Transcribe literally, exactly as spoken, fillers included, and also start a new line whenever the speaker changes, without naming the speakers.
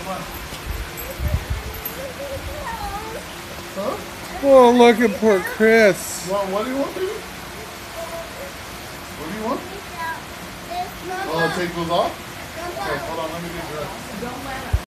on.
Huh?
Oh, look at poor Chris.
What, what do you want, baby? What do you want? Oh, take those off? Okay, hold on, let me get dressed.
Don't let him.